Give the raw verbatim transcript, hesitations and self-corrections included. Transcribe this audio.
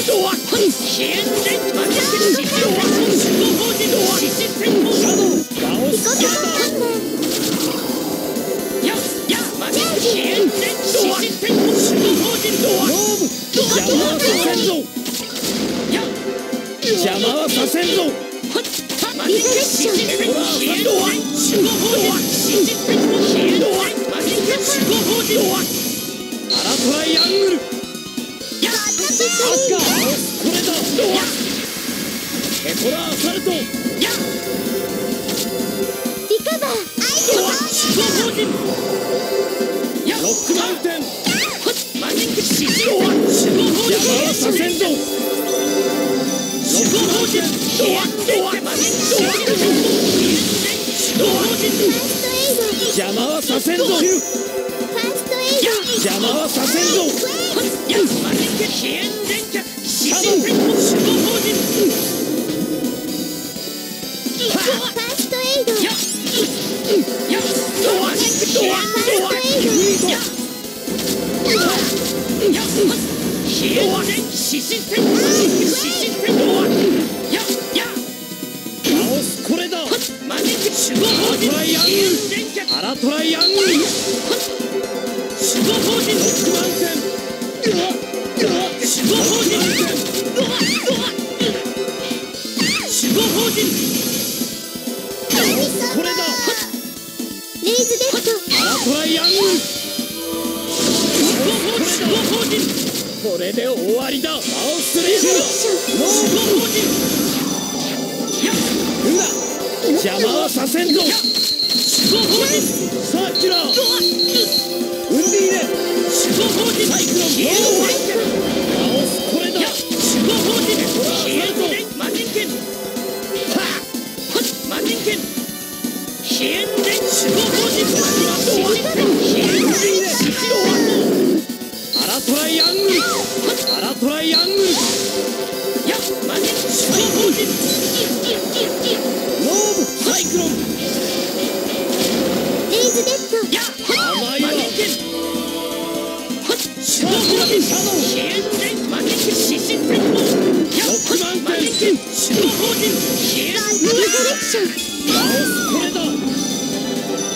邪魔はさせんぞ。リフレクション。アラトライアングル。アスカーこれだ。エコラアサルト。 リカバー。 ロックマウンテン。邪魔はさせんぞ。邪魔はさせんぞ。邪魔はさせんぞ。これだ。アラトライアングル。ロックマウンテン。これだ。 レイズデッド。 アラトライアングル。これで終わりだ。マウスレイズ。邪魔はさせんぞ。サーキュラー。ウンディーレ。サイクロン。マウスこれだ。アラトライアングル。アラトライアングル。ローブサイクロン。 レイズデッド。 甘いわ。シャークラビシャドウ。ロックマウンテン。 リフレクション。 マウスこれだ。